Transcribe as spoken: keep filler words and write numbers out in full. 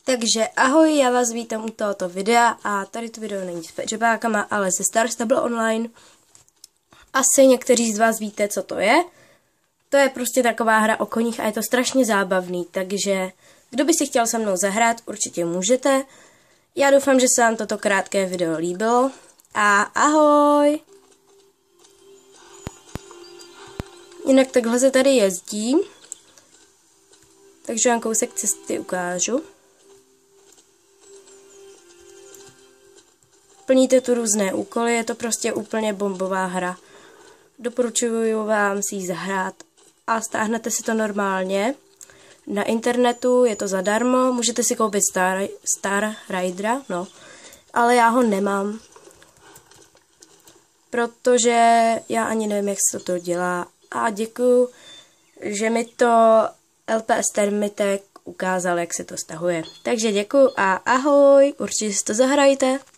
Takže ahoj, já vás vítám u tohoto videa a tady to video není s pečepákama, ale ze Star Stable Online. Asi někteří z vás víte, co to je. To je prostě taková hra o koních a je to strašně zábavný, takže kdo by si chtěl se mnou zahrát, určitě můžete. Já doufám, že se vám toto krátké video líbilo a ahoj! Jinak takhle se tady jezdí, takže vám kousek cesty ukážu. Plníte tu různé úkoly, je to prostě úplně bombová hra. Doporučuji vám si ji zahrát a stáhnete si to normálně na internetu, je to zadarmo, můžete si koupit Star, Star Ridera, no, ale já ho nemám, protože já ani nevím, jak se to dělá a děkuju, že mi to L P S Termitek ukázal, jak se to stahuje. Takže děkuju a ahoj, určitě si to zahrajte.